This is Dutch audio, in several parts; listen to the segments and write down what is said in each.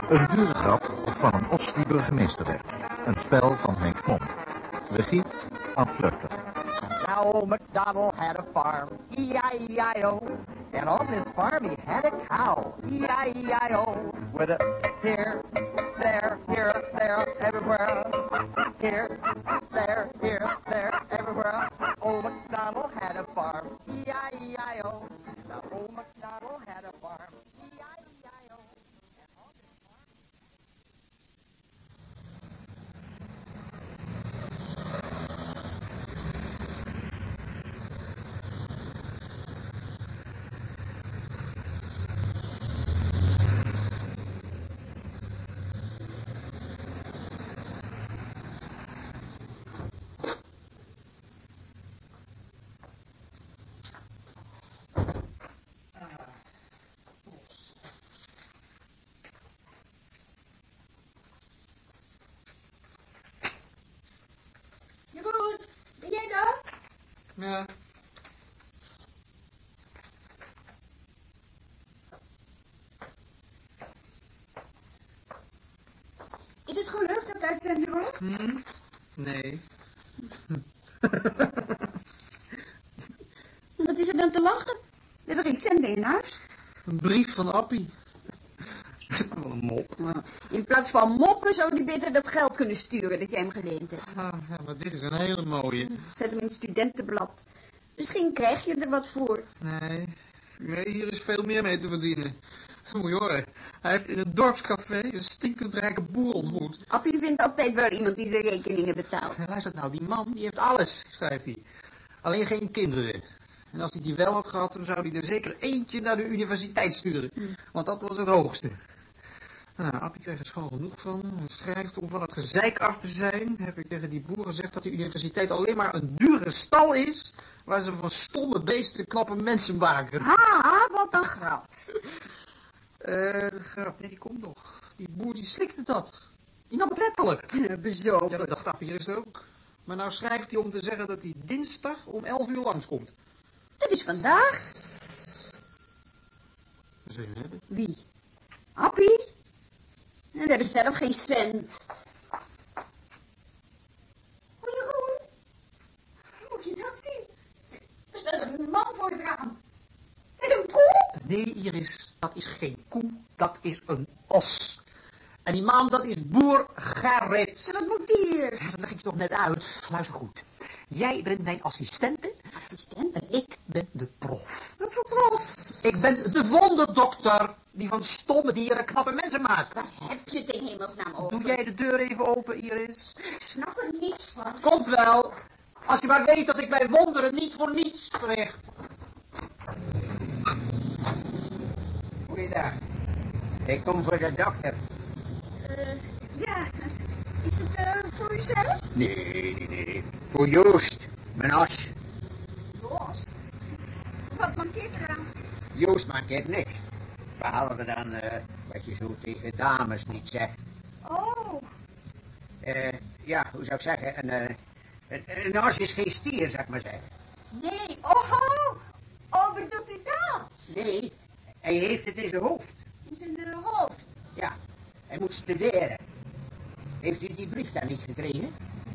Een dure grap van een os die burgemeester werd. Een spel van Henk Mom. Regie, Ad Vleugler. Now old MacDonald had a farm, E-I-E-I-O. And on this farm he had a cow, E-I-E-I-O. With a here, there, everywhere. Here, there, everywhere. Old MacDonald had a farm, E-I-E-I-O. Now old MacDonald had a farm, E-I-E-I-O. And on this farm... Jeroen, ben jij daar? Ja. Is het gelukt dat uit zijn bureau? Nee. Wat is er dan te lachen? We hebben geen cent meer in huis. Een brief van Appie. Wat een mop. Nou, in plaats van moppen zou hij beter dat geld kunnen sturen dat jij hem geleend hebt. Ah, ja, maar dit is een hele mooie. Zet hem in het studentenblad. Misschien krijg je er wat voor. Nee, hier is veel meer mee te verdienen. Moet je horen, hij heeft in het dorpscafé een stinkend rijke boer ontmoet. Appie vindt altijd wel iemand die zijn rekeningen betaalt. Ja, luister nou, die man die heeft alles, schrijft hij. Alleen geen kinderen. En als hij die wel had gehad, dan zou hij er zeker eentje naar de universiteit sturen. Want dat was het hoogste. Nou, Appie kreeg er schoon genoeg van. Hij schrijft om van het gezeik af te zijn. Heb ik tegen die boer gezegd dat die universiteit alleen maar een dure stal is, waar ze van stomme beesten knappe mensen maken. Ha, wat een grap. De grap, nee, die komt nog. Die boer die slikte dat. Die nam het letterlijk. Bezopen. Ja, dat dacht Appie eerst ook. Maar nou schrijft hij om te zeggen dat hij dinsdag om 11 uur langskomt. Dat is vandaag. Wat zou je hebben? Wie? Appie? We hebben zelf geen cent. O, Jeroen. Moet je dat zien? Er staat een man voor het raam. Met een koe. Nee, Iris, dat is geen koe, dat is een os. En die man, dat is boer Gerrits. Wat moet die hier? Ja, dat leg ik je toch net uit. Luister goed. Jij bent mijn assistente. Assistent? En ik ben de prof. Wat voor prof? Ik ben de wonderdokter die van stomme dieren knappe mensen maakt. Wat heb je het in hemelsnaam over? Doe jij de deur even open, Iris? Ik snap er niks van. Komt wel. Als je maar weet dat ik bij wonderen niet voor niets verricht. Goeiedag. Ik kom voor de dokter. Ja. Is het voor uzelf? Nee. Voor Joost, mijn as. Los. Wat mankeert eraan? Joost mankeert niks. Behalve dan dat je zo tegen dames niet zegt. Oh. Ja, hoe zou ik zeggen, een as is geen stier, zou ik maar zeggen. Nee. Oh, bedoelt u dat? Nee, hij heeft het in zijn hoofd. In zijn hoofd. Ja, hij moet studeren. Heeft u die brief dan niet gekregen?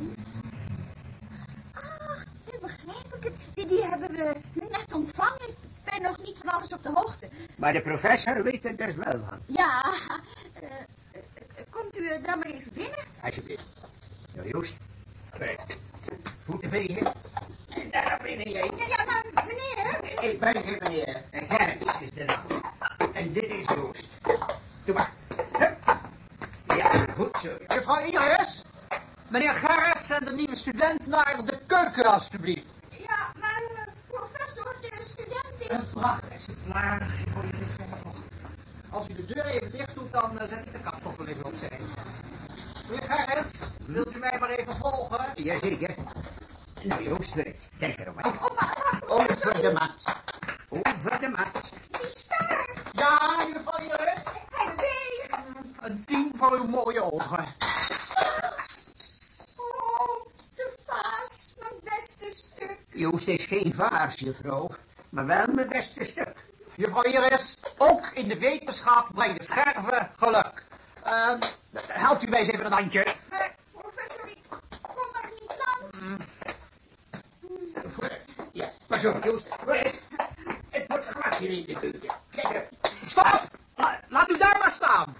Ach, nu begrijp ik het. Die hebben we net ontvangen. Ik ben nog niet van alles op de hoogte. Maar de professor weet er dus wel van. Ja, komt u dan maar even binnen? Alsjeblieft. Nou, Joost. Voeten vegen. En daar binnen jij. Ja, maar meneer. Ik ben geen meneer. En Gerrit is de naam. En dit is Joost. Doe maar. Hup. Ja, goed zo. Juffrouw Iris, meneer Gerrits en de nieuwe student naar de keuken, alstublieft. Ja, maar professor, de student is... Een prachtexemplaar voor jullie schijnt nog. Als u de deur even dicht doet, dan zet ik de kapstok wel even opzij. Meneer Gerrits, wilt u mij maar even volgen? Jazeker. Nou, Joost, kijk erom maar. Over de mat. Over de mat. Die staart. Ja, juffrouw Iris. Hij beweegt. Een 10 voor uw mooie ogen. Oh, de vaas, mijn beste stuk. Joost is geen vaars, juffrouw, maar wel mijn beste stuk. Juffrouw Iris, ook in de wetenschap brengen scherven geluk. helpt u mij eens even een handje. Maar, professor, ik kom maar niet langs. Ja, pas op, Joost. Vooruit. Het wordt glad hier in de keuken. Kijk er. Stop! Laat u daar maar staan.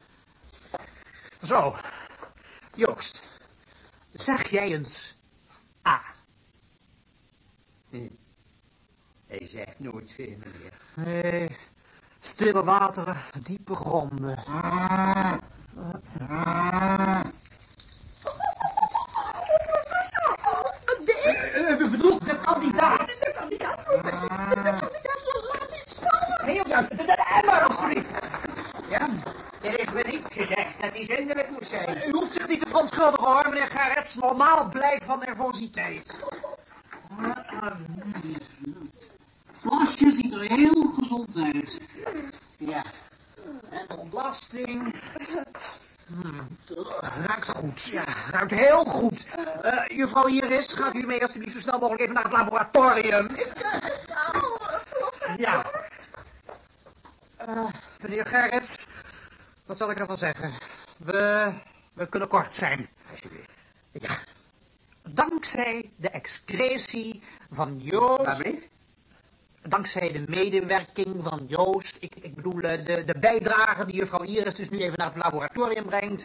Zo. Joost. Zeg jij eens A. Hij zegt nooit veel, meneer. Nee. Stille wateren, diepe gronden. U bedoelt de kandidaat? De kandidaat, professor. De kandidaat laat dit spannen. Heel juist, de emmer alsjeblieft. Ja, er is me niet gezegd dat hij zindelijk moest zijn. U hoeft zich niet te verontschuldigen hoor, meneer Gerrits. Normaal blijk van nervositeit. Plasje ziet er heel gezond uit. Ja. En de ontlasting. Ruikt goed, ja, ruikt heel goed. Juffrouw Iris, gaat u mee alsjeblieft zo snel mogelijk even naar het laboratorium. Ja. Meneer Gerrits, wat zal ik ervan zeggen? We kunnen kort zijn. Alsjeblieft. Ja. Dankzij de excretie van Joost... Alsjeblieft. Dankzij de medewerking van Joost, ik bedoel de bijdrage die juffrouw Iris dus nu even naar het laboratorium brengt,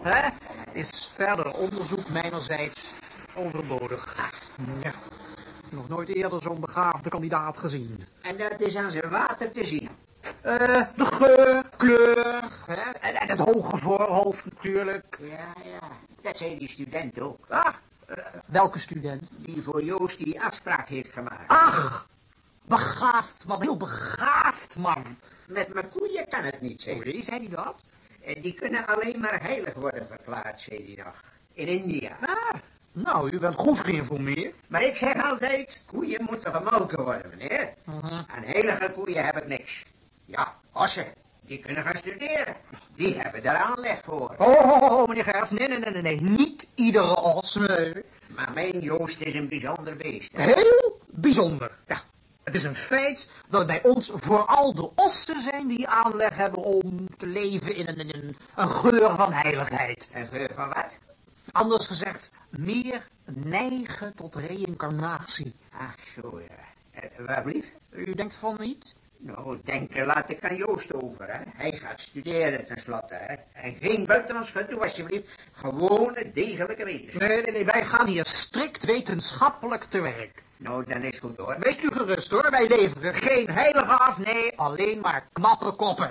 is verder onderzoek mijnerzijds overbodig. Ja, nog nooit eerder zo'n begaafde kandidaat gezien. En dat is aan zijn water te zien. De geur, kleur, en het hoge voorhoofd natuurlijk. Ja, ja. Dat zei die student ook. Welke student? Die voor Joost die afspraak heeft gemaakt. Ach, begaafd man, heel begaafd man. Met mijn koeien kan het niet zijn. Wie zei hij dat? En die kunnen alleen maar heilig worden verklaard, zei hij nog. In India. Nou, u bent goed geïnformeerd. Maar ik zeg altijd, koeien moeten gemolken worden, meneer. Aan heilige koeien heb ik niks. Ja, ossen, die kunnen gaan studeren. Die hebben daar aanleg voor. Oh, meneer Gerrits, nee. Niet iedere os. Nee. Maar mijn Joost is een bijzonder beest. Hè? Heel bijzonder. Ja, het is een feit dat bij ons vooral de ossen zijn die aanleg hebben om te leven in een geur van heiligheid. Een geur van wat? Anders gezegd, meer neigen tot reïncarnatie. Ach, zo ja. Waar blieft? U denkt van niet? Nou, denken laat ik aan Joost over, hè. Hij gaat studeren tenslotte, hè. En geen buitenlandschut, doe alsjeblieft. Gewone, degelijke wetenschap. Nee, wij gaan hier strikt wetenschappelijk te werk. Nou, dan is goed hoor. Wees u gerust hoor, wij leveren geen heilige af, nee, alleen maar knappe koppen.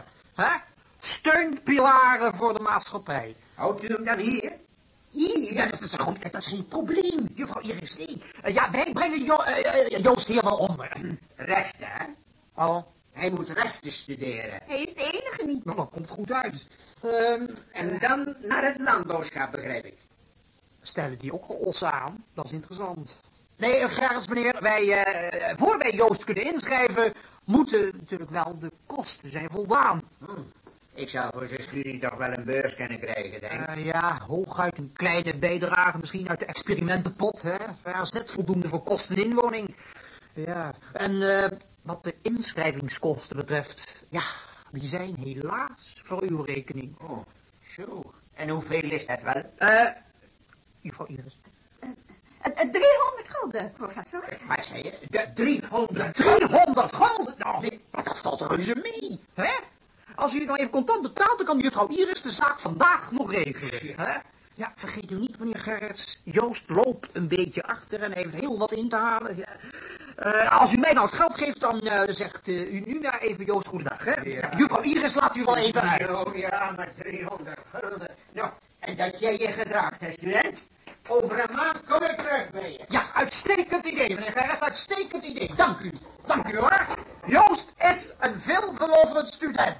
Steunpilaren voor de maatschappij. Houdt u hem dan hier? Hier? Ja, dat is geen probleem, juffrouw Iris, nee. Ja, wij brengen Joost hier wel onder. Rechten, hè? Oh, Hij moet rechten studeren. Hij is de enige niet. nou, dat komt goed uit. En dan naar het landbouwschap, begrijp ik. Stellen die ook ossen aan? Dat is interessant. Nee, Gerrits meneer, voor wij Joost kunnen inschrijven, moeten natuurlijk wel de kosten zijn voldaan. Ik zou voor zijn studie toch wel een beurs kunnen krijgen, denk ik. Ja, hooguit een kleine bijdrage, misschien uit de experimentenpot, hè. Ja, is net voldoende voor kosten inwoning. Ja, en wat de inschrijvingskosten betreft, ja, die zijn helaas voor uw rekening. Oh, zo. En hoeveel is dat wel? Juffrouw Iris. 300 gulden, professor. Wat zei je? De 300. 300 gulden? Nou, dat valt reuze mee, hè? Als u nou even contant betaalt, dan kan juffrouw Iris de zaak vandaag nog regelen, hè? Ja, vergeet u niet, meneer Gerrits, Joost loopt een beetje achter en heeft heel wat in te halen. Ja. Als u mij nou het geld geeft, dan zegt u nu maar even Joost goedendag, hè? Ja. Juffrouw Iris laat u wel even uit. Oh ja, maar 300 gulden. Nou, en dat jij je gedraagt, hè, student? Over een maand kom ik terug bij je. Ja, uitstekend idee, meneer Gerrits, uitstekend idee. Dank u. Dank u, hoor. Joost is een veelbelovend student.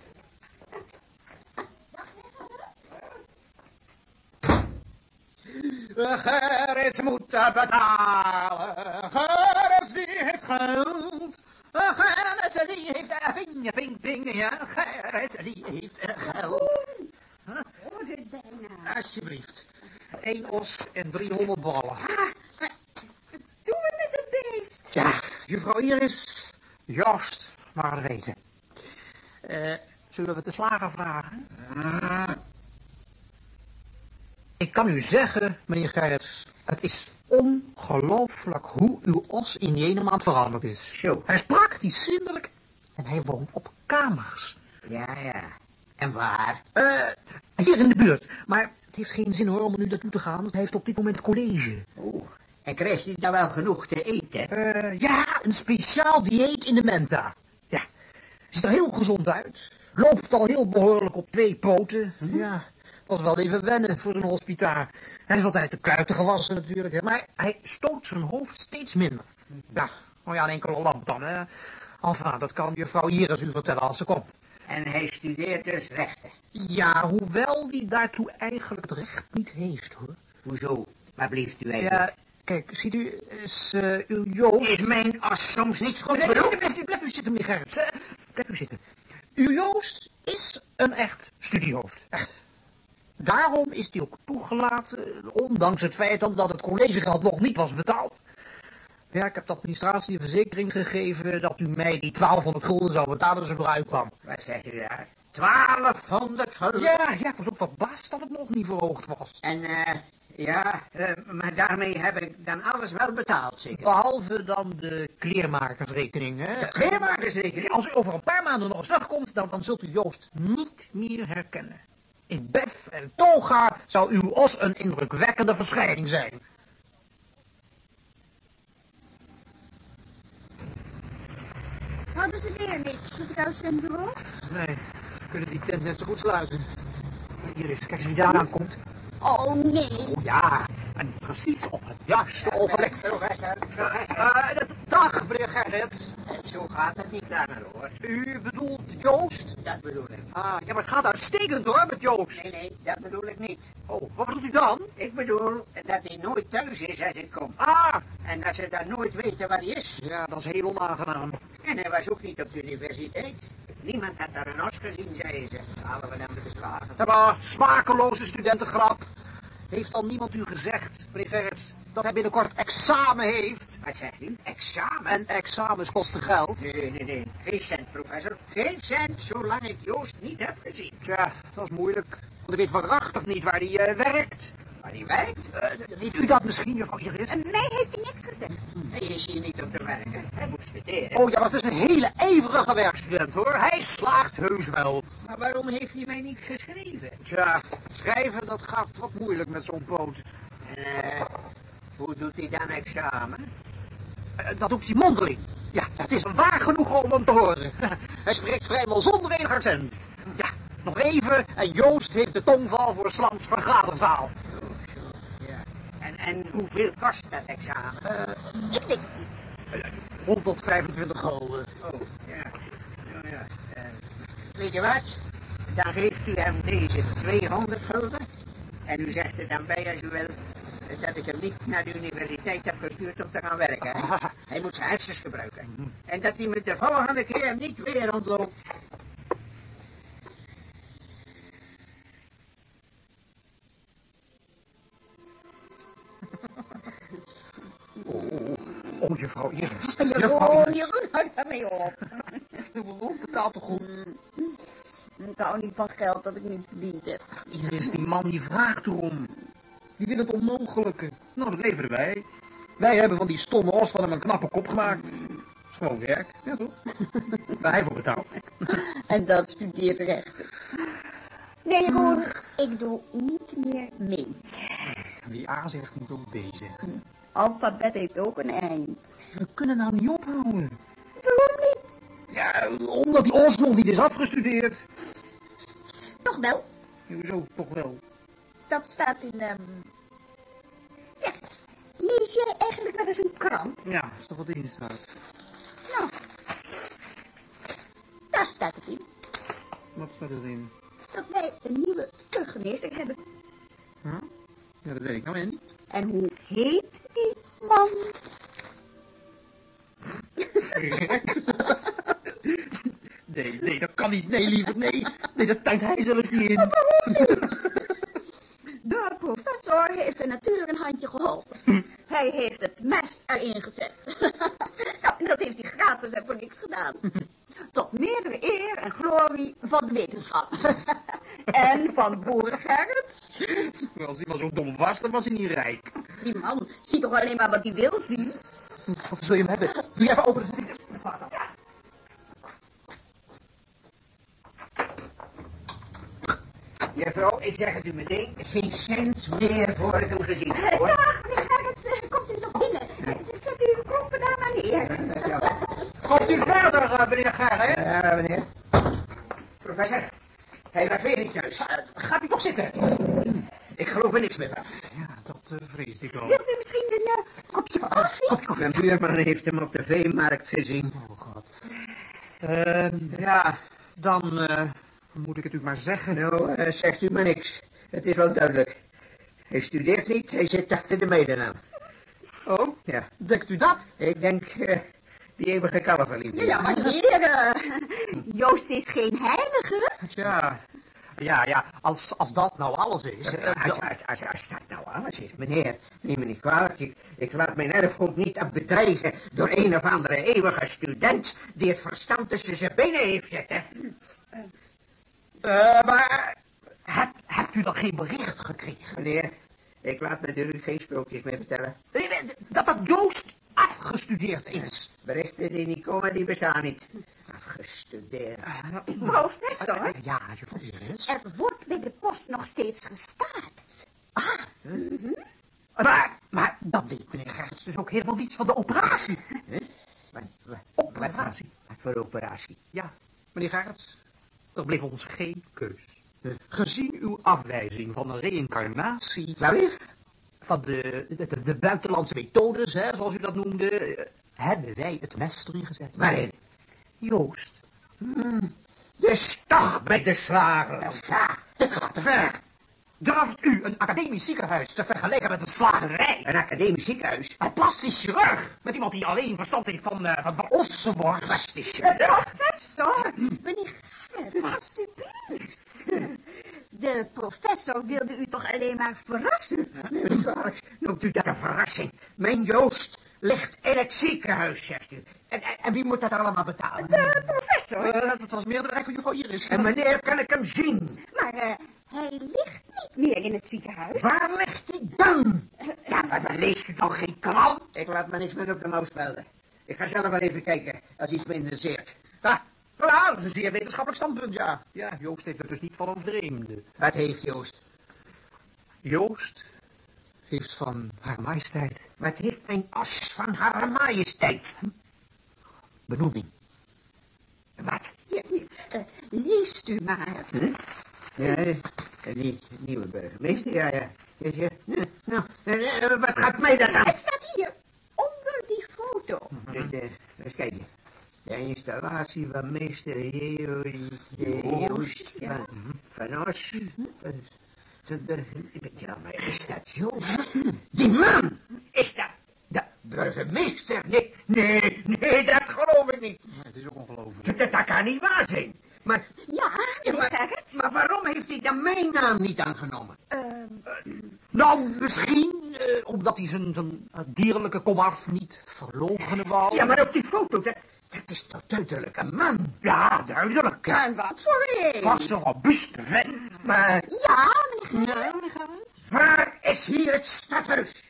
Gerrits moet betalen. Gerrits die heeft geld. Gerrits die heeft ping. Ja, Gerrits die heeft geld. Hoort het bijna. Alsjeblieft. 1 os en 300 ballen. Doen we met het beest? Ja, juffrouw Iris, Joost mag het weten. Zullen we de slager vragen? kan u zeggen, meneer Gerrits, het is ongelooflijk hoe uw os in die ene maand veranderd is. Zo. Hij is praktisch zindelijk en hij woont op kamers. Ja. En waar? Hier in de buurt. Maar het heeft geen zin hoor om er nu naartoe te gaan, want hij heeft op dit moment college. Oeh. En krijgt hij dan wel genoeg te eten? Ja, een speciaal dieet in de Mensa. Ja, ziet er heel gezond uit. Loopt al heel behoorlijk op 2 poten. Ja, was wel even wennen voor zo'n hospitaal. Hij is altijd de kuiten gewassen natuurlijk, hè, maar hij stoot zijn hoofd steeds minder. Ja, oh ja, een enkele lamp dan, hè. Enfin, dat kan juffrouw Iris u vertellen als ze komt. En hij studeert dus rechten. Ja, hoewel die daartoe eigenlijk het recht niet heeft, hoor. Hoezo? Waar blijft u eigenlijk? Ja, kijk, ziet u, is uw Joost... Is mijn as soms niet goed Nee, genoeg? blijft u zitten, meneer Gerrits. Blijft u zitten. Uw Joost is een echt studiehoofd. Echt. Daarom is hij ook toegelaten, ondanks het feit dat het collegegeld nog niet was betaald. Ja, ik heb de administratie een verzekering gegeven dat u mij die 1200 gulden zou betalen als u eruit kwam. Wat zeg u daar? 1200 gulden? Ja, ik was ook verbaasd dat het nog niet verhoogd was. En, maar daarmee heb ik dan alles wel betaald, zeker? Behalve dan de kleermakersrekening, hè. De kleermakersrekening? Als u over een paar maanden nog eens terugkomt, dan zult u Joost niet meer herkennen. In bef en toga zou uw os een indrukwekkende verschijning zijn. Hadden ze weer niks op het uitzendbureau? Nee, ze kunnen die tent net zo goed sluiten. Hier is, kijk eens wie daar aankomt. Oh, nee. Oh ja, en precies op het juiste ogenblik. Professor. Dag, meneer Gerrits. Zo gaat het niet langer, hoor. U bedoelt Joost? Dat bedoel ik. Ah, ja, maar het gaat uitstekend hoor, met Joost. Nee, dat bedoel ik niet. Oh, wat bedoelt u dan? Ik bedoel dat hij nooit thuis is als ik kom. Ah, En dat ze dan nooit weten waar hij is. ja, dat is heel onaangenaam. En hij was ook niet op de universiteit. Niemand had daar een os gezien, zeiden ze. Halen we hem beslagen. Ja, maar smakeloze studentengrap. Heeft al niemand u gezegd, meneer Gerrits, dat hij binnenkort examen heeft? Wat zegt u? Examen? En examens kosten geld. Nee. Geen cent, professor. Geen cent, zolang ik Joost niet heb gezien. Tja, dat is moeilijk. Want ik weet waarachtig niet waar hij werkt. Waar hij werkt? Weet u dat misschien, juffrouw Iris? En mij heeft hij niks gezegd. Hij is hier niet op te werken. Hij moet studeren. Oh ja, maar het is een hele ijverige werkstudent hoor. Hij slaagt heus wel. Maar waarom heeft hij mij niet geschreven? Tja, schrijven dat gaat wat moeilijk met zo'n poot. En hoe doet hij dan examen? Dat doet hij mondeling. Ja, het is waar genoeg om hem te horen. Hij spreekt vrijwel zonder enig accent. Ja, nog even en Joost heeft de tongval voor Slans vergaderzaal. Ja. En hoeveel kost dat examen? Ik weet het niet. 125 gulden. Oh, ja. Oh, ja. Weet je wat? Dan geeft u hem deze 200 gulden. En u zegt er dan bij als u wil dat ik hem niet naar de universiteit heb gestuurd om te gaan werken. Hè? Hij moet zijn hersens gebruiken. En dat hij me de volgende keer niet weer ontloopt. Oh, juffrouw Iris. Jeroen, hou daarmee op. Jeroen betaalt toch goed? Ik hou niet van geld dat ik niet verdiend heb. Iris, die man die vraagt erom. Die wil het onmogelijke. Nou, dat leveren wij. Wij hebben van die stomme os van hem een knappe kop gemaakt. Dat is gewoon werk, ja toch? Waar hij voor betaalt. En dat studeert rechten. Nee, Jeroen, ik doe niet meer mee. Wie A zegt, moet ook B zeggen. Alfabet heeft ook een eind. We kunnen nou niet ophouden. Waarom niet? Ja, omdat die os nog niet is afgestudeerd. Toch wel. Hoezo toch wel? Dat staat in, Zeg, lees jij eigenlijk wel eens een krant? Ja, dat is toch wat in staat. Nou, daar staat het in. Wat staat erin? Dat wij een nieuwe burgemeester hebben. Huh? Ja, dat weet ik nou en. En hoe heet die man? Nee, dat kan niet. Nee, liever, nee. Nee, dat tuint hij zelf niet in. De professor heeft de natuur een handje geholpen. Hij heeft het mes erin gezet. Nou, en dat heeft hij gratis en voor niks gedaan. Tot meerdere eer en glorie van de wetenschap. En van boer Gerrit. Als hij maar zo dom was, dan was hij niet rijk. Die man ziet toch alleen maar wat hij wil zien. Wat zul je hem hebben? Doe je even open. Juffrouw, ik zeg het u meteen, geen cent meer voor het uw gezin, hoor. Dag, meneer Gerrit, komt u toch binnen. Zet u uw klompen daar maar neer. Komt u verder, meneer Gerrit? Ja, meneer. Professor, hij was weer niet thuis. Gaat u toch zitten? Ik geloof er niks meer van. Ja, dat vreesde ik al. Wilt u misschien een kopje koffie? Een buurman heeft hem op de veemarkt gezien. Oh, god. Ja, dan moet ik het u maar zeggen. Nou, zegt u maar niks. Het is wel duidelijk. Hij studeert niet, hij zit achter de meiden aan. Oh, Ja, denkt u dat? ik denk die eeuwige kalverliefde. Ja, maar heer, Joost is geen heilige. Ja, als dat nou alles is. Als dat nou alles is, meneer, neem me niet kwalijk. Ik laat mijn erfgoed niet bedreigen door een of andere eeuwige student die het verstand tussen zijn benen heeft zitten. Maar hebt u dan geen bericht gekregen? Meneer, ik laat me door u geen sprookjes meer vertellen. Dat Joost afgestudeerd is. Berichten die niet komen, die bestaan niet. Afgestudeerd. Professor, Ja, juffrouw Iris. er wordt bij de post nog steeds gestaakt. Maar dan weet meneer Gerrits dus ook helemaal niets van de operatie. Operatie? Wat voor operatie? Ja, meneer Gerrits, er bleef ons geen keus. Gezien uw afwijzing van een reïncarnatie van de buitenlandse methodes, hè, zoals u dat noemde, hebben wij het mes erin gezet. Waarin? Joost. Dus toch met de slager. Ja, dit gaat te ver. Durft u een academisch ziekenhuis te vergelijken met een slagerij? Een academisch ziekenhuis? Een plastisch chirurg, met iemand die alleen verstand heeft van ossenworst. Plastisch chirurg? Professor, meneer Gerrit, alstublieft. De professor wilde u toch alleen maar verrassen? Neem me niet kwalijk. Noemt u dat een verrassing? Mijn Joost ligt in het ziekenhuis, zegt u. En wie moet dat allemaal betalen? De professor. Dat was meer de bereik van juffrouw Iris. En wanneer kan ik hem zien? Maar hij ligt niet meer in het ziekenhuis. Waar ligt hij dan? Ja, maar leest u dan geen krant? Ik laat me niks meer op de mouw spelden. Ik ga zelf wel even kijken, als iets me interesseert. Ja, dat is een zeer wetenschappelijk standpunt, ja. Ja, Joost heeft er dus niet van een vreemde. Wat heeft Joost? Joost heeft van haar majesteit Wat heeft mijn as van haar majesteit? benoeming. Wat? Hier, leest u maar. Ja, die nieuwe burgemeester, ja. Nou, wat gaat mij daar aan? Het staat hier, onder die foto. Eens kijken. De installatie van meester Joost van Os. Ja, maar is dat Joost? Die man! Is dat de burgemeester? Nee, dat geloof ik niet. Ja, het is ook ongelooflijk. Dat kan niet waar zijn. Maar, Ja, meneer Gerrit. maar waarom heeft hij dan mijn naam niet aangenomen? Nou, misschien omdat hij zijn dierlijke komaf niet verloochenen wou. Ja, maar op die foto, dat is toch duidelijk een man? Ja, duidelijk. En wat voor een? Was een robuuste vent. Maar Ja, meneer Gerrit. waar is hier het stadhuis?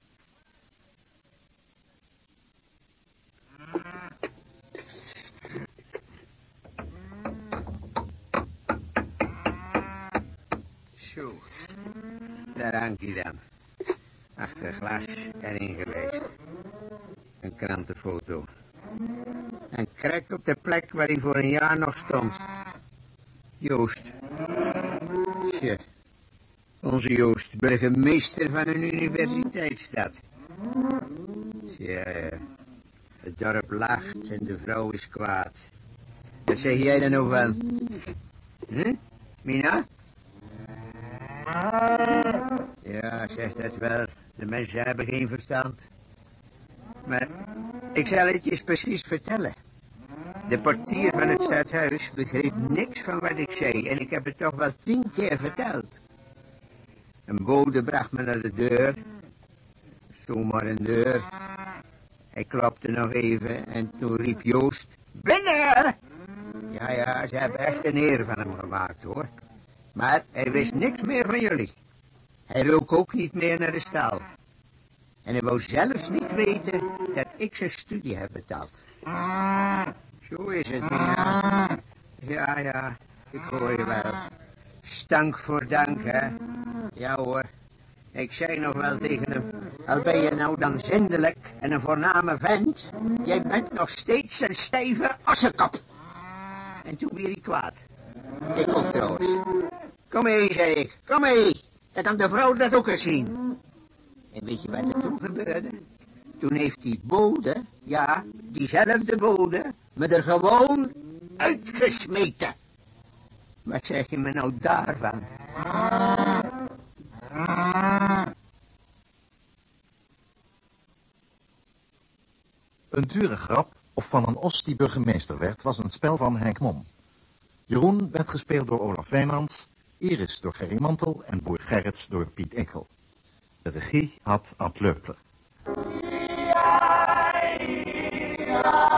Zo, daar hangt hij dan. Achter glas en ingelijst. Een krantenfoto. Een krek op de plek waar hij voor een jaar nog stond. Joost. Tja. Onze Joost, burgemeester van een universiteitsstad. Tja, het dorp lacht en de vrouw is kwaad. Wat zeg jij dan nog wel? Mina? Ja, zeg dat wel. De mensen hebben geen verstand. Maar ik zal het je precies vertellen. De portier van het stadhuis begreep niks van wat ik zei. En ik heb het toch wel 10 keer verteld. Een bode bracht me naar de deur. Zomaar een deur. Hij klopte nog even en toen riep Joost: binnen! Ja, ze hebben echt een eer van hem gemaakt, hoor. Maar hij wist niks meer van jullie. Hij rook ook niet meer naar de staal. En hij wou zelfs niet weten dat ik zijn studie heb betaald. Zo is het, Mina. Ja, ik hoor je wel. Stank voor dank, hè. Ja hoor. Ik zei nog wel tegen hem, al ben je nou dan zindelijk en een voorname vent, jij bent nog steeds een stijve assenkap. En toen weer hij kwaad. Ik ook trouwens. Kom mee, zei ik, kom mee. Dat kan de vrouw dat ook eens zien. En weet je wat er toen gebeurde? Toen heeft die bode, ja, diezelfde bode, me er gewoon uitgesmeten. Wat zeg je me nou daarvan? Een dure grap of van een os die burgemeester werd was een spel van Henk Mom. Jeroen werd gespeeld door Olaf Wijnands, Iris door Gerry Mantel en Boer Gerrits door Piet Ekkel. De regie had Ad Leupler. Ja.